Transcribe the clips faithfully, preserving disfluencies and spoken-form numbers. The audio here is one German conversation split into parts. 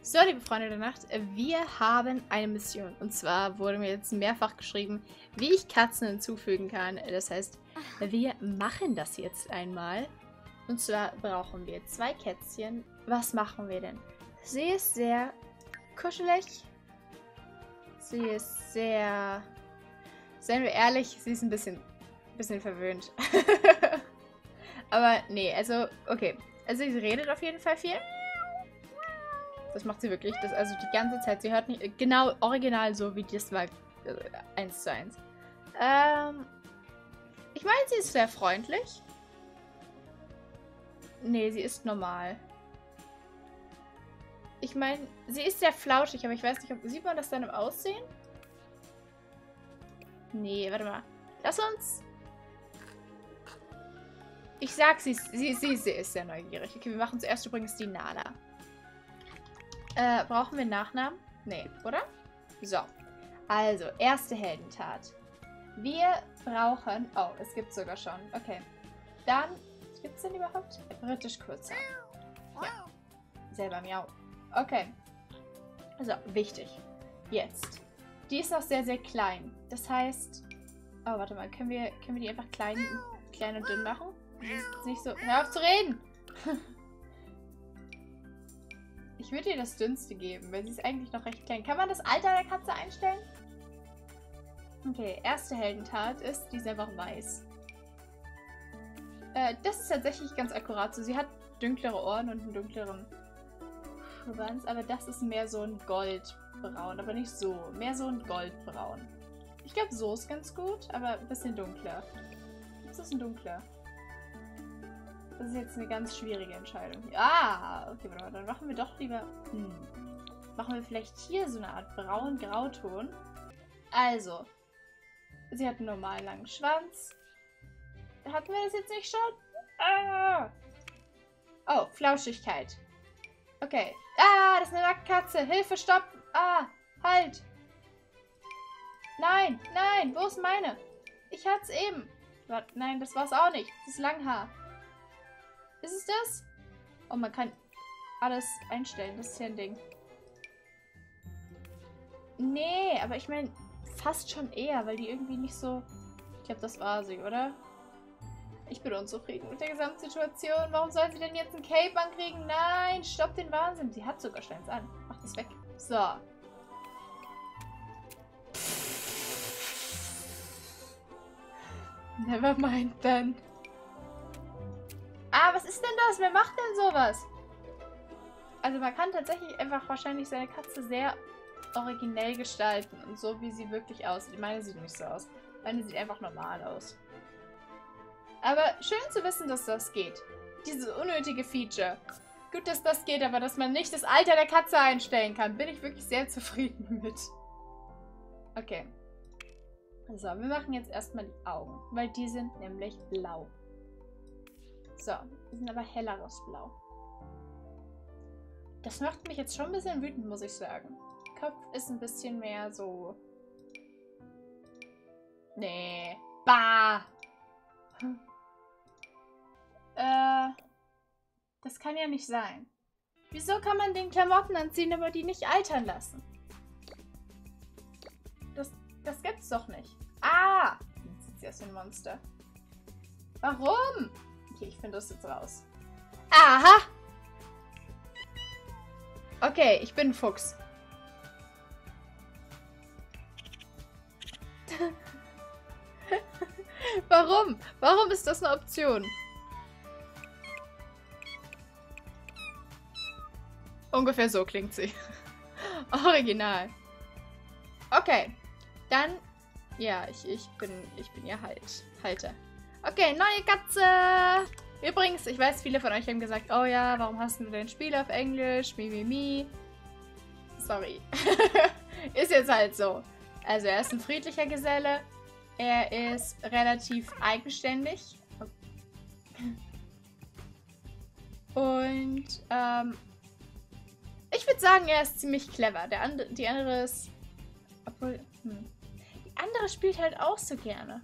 So, liebe Freunde der Nacht, wir haben eine Mission. Und zwar wurde mir jetzt mehrfach geschrieben, wie ich Katzen hinzufügen kann. Das heißt, wir machen das jetzt einmal. Und zwar brauchen wir zwei Kätzchen. Was machen wir denn? Sie ist sehr kuschelig. Sie ist sehr... Seien wir ehrlich, sie ist ein bisschen, bisschen verwöhnt. Aber nee, also, okay. Also sie redet auf jeden Fall viel. Das macht sie wirklich. Das, also die ganze Zeit. Sie hört nicht genau original so, wie das war. Äh, eins zu eins. Ähm, ich meine, sie ist sehr freundlich. Nee, sie ist normal. Ich meine, sie ist sehr flauschig, aber ich weiß nicht, ob... Sieht man das dann im Aussehen? Nee, warte mal. Lass uns... Ich sag, sie ist, sie, sie, sie ist sehr neugierig. Okay, wir machen zuerst übrigens die Nala. Äh, brauchen wir einen Nachnamen? Nee, oder? So. Also, erste Heldentat. Wir brauchen... Oh, es gibt sogar schon. Okay. Dann... Gibt es denn überhaupt? Britisch Kurzer. Ja. Selber Miau. Okay. So, wichtig. Jetzt. Die ist noch sehr, sehr klein. Das heißt... Oh, warte mal. Können wir, können wir die einfach klein, klein und dünn machen? Das ist nicht so... Hör auf zu reden! Ich würde ihr das Dünnste geben, weil sie ist eigentlich noch recht klein. Kann man das Alter der Katze einstellen? Okay, erste Heldentat ist, die ist einfach weiß. Äh, das ist tatsächlich ganz akkurat so. Sie hat dunklere Ohren und einen dunkleren Schwanz, aber das ist mehr so ein Goldbraun, aber nicht so. Mehr so ein Goldbraun. Ich glaube, so ist ganz gut, aber ein bisschen dunkler. Das ist ein dunkler. Das ist jetzt eine ganz schwierige Entscheidung. Ah, okay, warte mal, dann machen wir doch lieber... Hm, machen wir vielleicht hier so eine Art braun-grauton. Also, sie hat einen normalen langen Schwanz. Hatten wir das jetzt nicht schon? Ah! Oh, Flauschigkeit. Okay. Ah, das ist eine Nacktkatze. Hilfe, stopp! Ah, halt! Nein, nein, wo ist meine? Ich hatte es eben. Warte, nein, das war es auch nicht. Das ist Langhaar. Ist es das? Oh, man kann alles einstellen. Das ist ja ein Ding. Nee, aber ich meine, fast schon eher, weil die irgendwie nicht so... Ich glaube, das war sie, oder? Ich bin unzufrieden mit der Gesamtsituation. Warum soll sie denn jetzt ein Cape ankriegen? Nein, stopp den Wahnsinn. Sie hat sogar Steins an. Mach das weg. So. Nevermind dann. Ah, was ist denn das? Wer macht denn sowas? Also man kann tatsächlich einfach wahrscheinlich seine Katze sehr originell gestalten. Und so, wie sie wirklich aussieht. Meine sieht nicht so aus. Meine sieht einfach normal aus. Aber schön zu wissen, dass das geht. Dieses unnötige Feature. Gut, dass das geht, aber dass man nicht das Alter der Katze einstellen kann, bin ich wirklich sehr zufrieden mit. Okay. So, wir machen jetzt erstmal die Augen, weil die sind nämlich blau. So, die sind aber helleres Blau. Das macht mich jetzt schon ein bisschen wütend, muss ich sagen. Kopf ist ein bisschen mehr so... Nee. Bah! Äh, das kann ja nicht sein. Wieso kann man den Klamotten anziehen, aber die nicht altern lassen? Das, das gibt's doch nicht. Ah! Jetzt sieht sie aus wie ein Monster. Warum? Okay, ich finde das jetzt raus. Aha! Okay, ich bin ein Fuchs. Warum? Warum ist das eine Option? Ungefähr so klingt sie. Original. Okay. Dann, ja, ich, ich bin, ich bin ihr halt, Halter. Okay, neue Katze. Übrigens, ich weiß, viele von euch haben gesagt, oh ja, warum hast du dein Spiel auf Englisch? Mi, mi, mi. Sorry. Ist jetzt halt so. Also, er ist ein friedlicher Geselle. Er ist relativ eigenständig. Und, ähm, ich würde sagen, er ist ziemlich clever. Der andere, die andere ist... Obwohl, hm. Die andere spielt halt auch so gerne.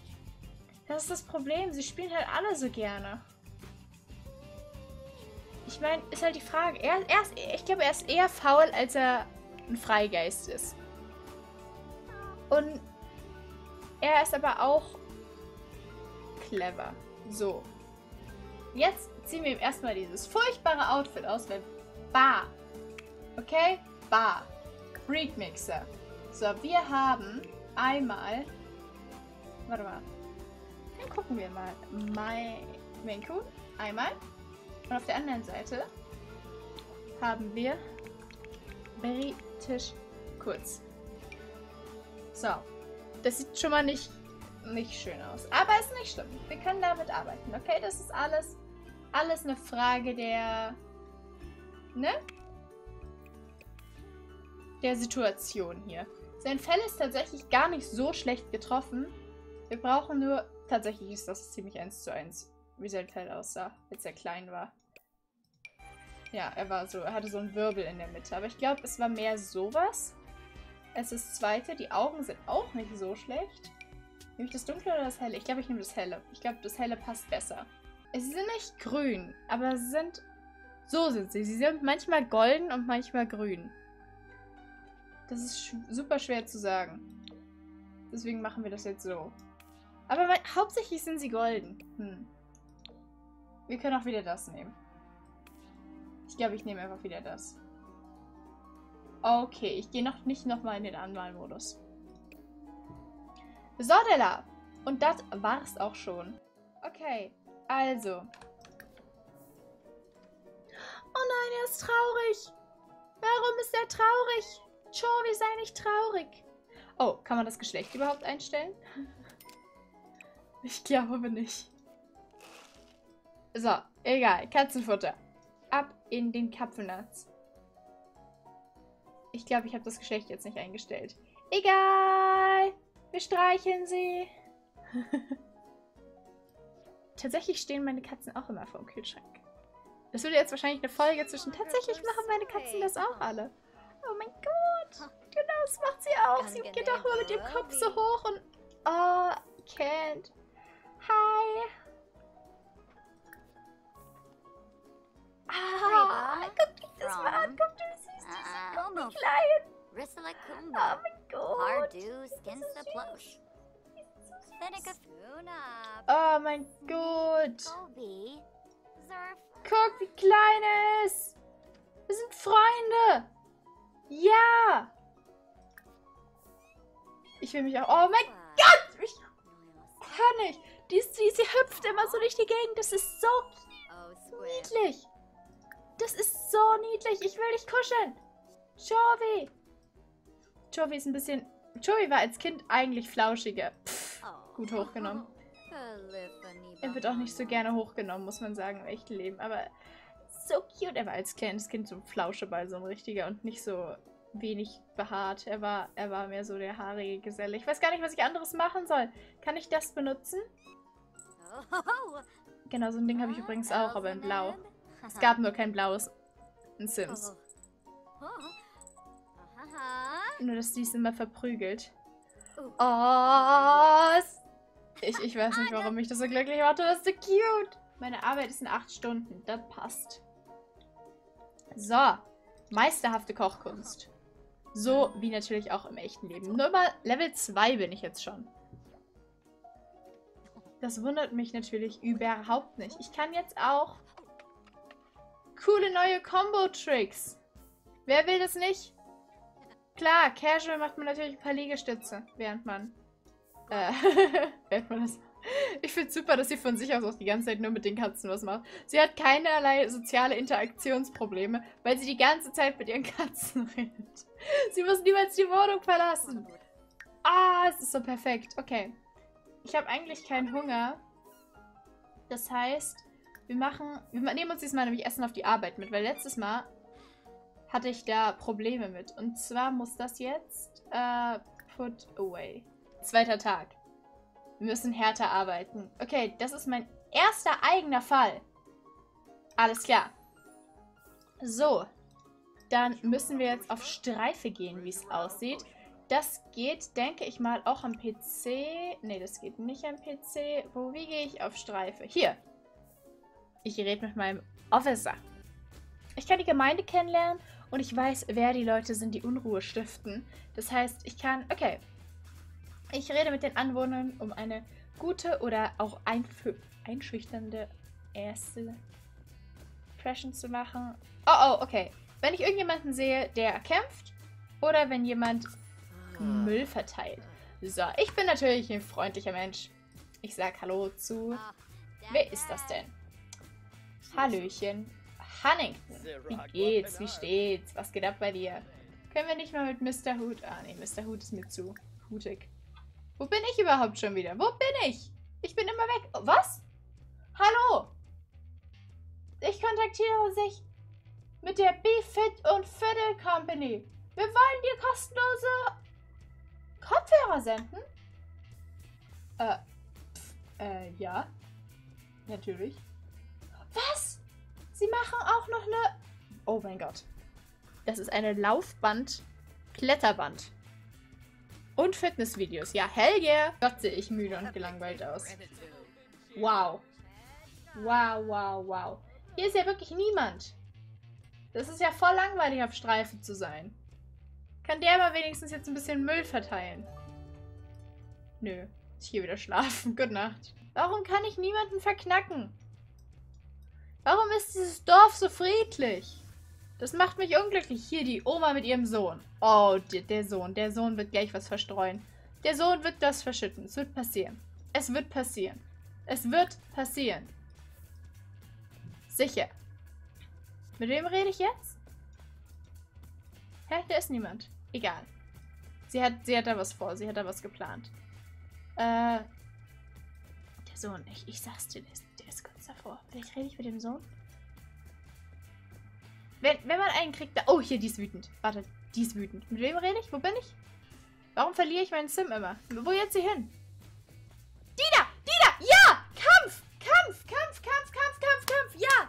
Das ist das Problem. Sie spielen halt alle so gerne. Ich Ich meine, ist halt die Frage. Er, er ist, ich glaube, er ist eher faul, als er ein Freigeist ist. Und er ist aber auch clever. So. Jetzt ziehen wir ihm erstmal dieses furchtbare Outfit aus, weil Bar. Okay? Bar. Breedmixer. So, wir haben einmal... Warte mal. Dann gucken wir mal. Maine Coon. Einmal. Und auf der anderen Seite haben wir British Kurz. So. Das sieht schon mal nicht, nicht schön aus. Aber ist nicht schlimm. Wir können damit arbeiten. Okay, das ist alles, alles eine Frage der... Ne? Der Situation hier. Sein Fell ist tatsächlich gar nicht so schlecht getroffen. Wir brauchen nur... Tatsächlich ist das ziemlich eins zu eins, wie sein Fell aussah, als er klein war. Ja, er war so, er hatte so einen Wirbel in der Mitte. Aber ich glaube, es war mehr sowas als das zweite. Die Augen sind auch nicht so schlecht. Nehme ich das dunkle oder das helle? Ich glaube, ich nehme das helle. Ich glaube, das helle passt besser. Sie sind nicht grün, aber sie sind... So sind sie. Sie sind manchmal golden und manchmal grün. Das ist sch super schwer zu sagen. Deswegen machen wir das jetzt so. Aber hauptsächlich sind sie golden. Hm. Wir können auch wieder das nehmen. Ich glaube, ich nehme einfach wieder das. Okay, ich gehe noch nicht nochmal in den Anmalmodus. So, Della. Und das war's auch schon. Okay, also. Oh nein, er ist traurig. Warum ist er traurig? Chovy, sei nicht traurig. Oh, kann man das Geschlecht überhaupt einstellen? Ich glaube nicht. So, egal. Katzenfutter. Ab in den Kapfelnatz. Ich glaube, ich habe das Geschlecht jetzt nicht eingestellt. Egal. Wir streicheln sie. Tatsächlich stehen meine Katzen auch immer vor dem Kühlschrank. Das würde jetzt wahrscheinlich eine Folge zwischen... Tatsächlich machen meine Katzen das auch alle. Oh mein Gott. Genau, das macht sie auch. Sie geht auch immer mit dem Kopf so hoch und... Oh, can't. Hi. Ah, guck dir das mal an. Guck dir, wie süß die sind. Guck, wie klein. Oh mein Gott. Oh mein Gott. Guck, wie klein er ist. Wir sind Freunde. Ja. Ich will mich auch... Oh mein Gott. Ich kann nicht. Die, die, sie hüpft immer so durch die Gegend. Das ist so niedlich. Das ist so niedlich. Ich will dich kuscheln. Chovy. Chovy ist ein bisschen... Chovy war als Kind eigentlich flauschiger. Pff, gut hochgenommen. Er wird auch nicht so gerne hochgenommen, muss man sagen, im echten Leben. Aber so cute. Er war als kleines Kind so ein Flauscheball, so ein richtiger und nicht so wenig behaart. Er war, er war mehr so der haarige Geselle. Ich weiß gar nicht, was ich anderes machen soll. Kann ich das benutzen? Genau, so ein Ding habe ich übrigens auch, aber in Blau. Es gab nur kein blaues in Sims. Nur, dass die es immer verprügelt. Oh, ich, ich weiß nicht, warum mich das so glücklich macht. Das ist so cute. Meine Arbeit ist in acht Stunden. Das passt. So. Meisterhafte Kochkunst. So wie natürlich auch im echten Leben. Nur mal Level zwei bin ich jetzt schon. Das wundert mich natürlich überhaupt nicht. Ich kann jetzt auch coole neue Combo-Tricks. Wer will das nicht? Klar, casual macht man natürlich ein paar Liegestütze, während man... Äh, während man das... Ich finde es super, dass sie von sich aus auch die ganze Zeit nur mit den Katzen was macht. Sie hat keinerlei soziale Interaktionsprobleme, weil sie die ganze Zeit mit ihren Katzen redet. Sie muss niemals die Wohnung verlassen. Ah, es ist so perfekt. Okay. Ich habe eigentlich keinen Hunger. Das heißt, wir machen... Wir nehmen uns diesmal nämlich Essen auf die Arbeit mit, weil letztes Mal hatte ich da Probleme mit. Und zwar muss das jetzt äh, put away. Zweiter Tag. Wir müssen härter arbeiten. Okay, das ist mein erster eigener Fall. Alles klar. So. Dann müssen wir jetzt auf Streife gehen, wie es aussieht. Das geht, denke ich mal, auch am P C. Ne, das geht nicht am P C. Wo, wie gehe ich auf Streife? Hier. Ich rede mit meinem Officer. Ich kann die Gemeinde kennenlernen und ich weiß, wer die Leute sind, die Unruhe stiften. Das heißt, ich kann... Okay. Ich rede mit den Anwohnern, um eine gute oder auch einf- einschüchternde erste Impression zu machen. Oh, oh, okay. Wenn ich irgendjemanden sehe, der kämpft oder wenn jemand Müll verteilt. So, ich bin natürlich ein freundlicher Mensch. Ich sag Hallo zu... Wer ist das denn? Hallöchen. Huntington. Wie geht's? Wie steht's? Was geht ab bei dir? Können wir nicht mal mit Mister Hood... Ah, nee, Mister Hood ist mir zu hutig. Wo bin ich überhaupt schon wieder? Wo bin ich? Ich bin immer weg. Oh, was? Hallo? Ich kontaktiere sich mit der B-Fit und Fiddle Company. Wir wollen dir kostenlose Kopfhörer senden? Äh, pf, äh, ja. Natürlich. Was? Sie machen auch noch eine... Oh mein Gott. Das ist eine Laufband-Kletterband. Und Fitnessvideos. Ja, hell yeah. Gott, sehe ich müde und gelangweilt aus. Wow. Wow, wow, wow. Hier ist ja wirklich niemand. Das ist ja voll langweilig, auf Streife zu sein. Kann der aber wenigstens jetzt ein bisschen Müll verteilen? Nö. Ich gehe wieder schlafen. Gute Nacht. Warum kann ich niemanden verknacken? Warum ist dieses Dorf so friedlich? Das macht mich unglücklich. Hier die Oma mit ihrem Sohn. Oh, der, der Sohn. Der Sohn wird gleich was verstreuen. Der Sohn wird das verschütten. Es wird passieren. Es wird passieren. Es wird passieren. Sicher. Mit wem rede ich jetzt? Hä? Da ist niemand. Egal. Sie hat, sie hat da was vor. Sie hat da was geplant. Äh. Der Sohn. Ich, ich sag's dir, der ist, der ist kurz davor. Vielleicht rede ich mit dem Sohn? Wenn, wenn man einen kriegt, da... Oh, hier, die ist wütend. Warte, die ist wütend. Mit wem rede ich? Wo bin ich? Warum verliere ich meinen Sim immer? Wo jetzt sie hin? Die da! Die da! Ja! Kampf! Kampf! Kampf! Kampf! Kampf! Kampf! Kampf! Ja!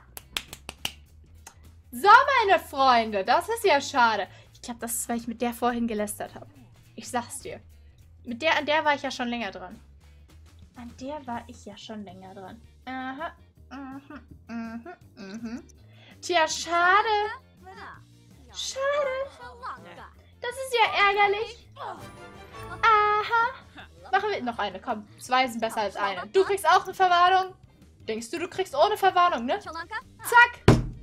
So, meine Freunde. Das ist ja schade. Ich glaube, das ist, weil ich mit der vorhin gelästert habe. Ich sag's dir. Mit der, an der war ich ja schon länger dran. An der war ich ja schon länger dran. Aha. Mhm. Mhm. Mhm. Tja, schade. Schade. Das ist ja ärgerlich. Aha. Machen wir noch eine. Komm, zwei sind besser als eine. Du kriegst auch eine Verwarnung. Denkst du, du kriegst ohne Verwarnung, ne? Zack.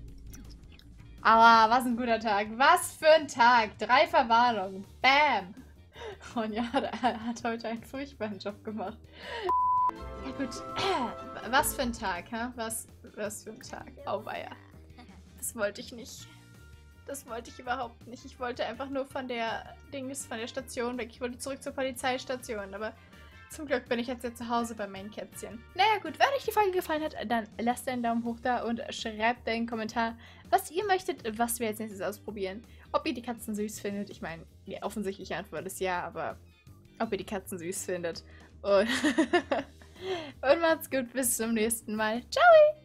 Aber was ein guter Tag. Was für ein Tag. Drei Verwarnungen. Bam. Und ja, er hat heute einen furchtbaren Job gemacht. Ja gut. Was für ein Tag, hä? Was, was für ein Tag. Auweia. Das wollte ich nicht. Das wollte ich überhaupt nicht. Ich wollte einfach nur von der Dings, von der Station weg. Ich wollte zurück zur Polizeistation, aber zum Glück bin ich jetzt hier zu Hause bei meinen Kätzchen. Naja gut, wenn euch die Folge gefallen hat, dann lasst einen Daumen hoch da und schreibt einen Kommentar, was ihr möchtet, was wir als nächstes ausprobieren. Ob ihr die Katzen süß findet. Ich meine, die offensichtliche Antwort ist ja, aber ob ihr die Katzen süß findet. Und, und macht's gut, bis zum nächsten Mal. Ciao!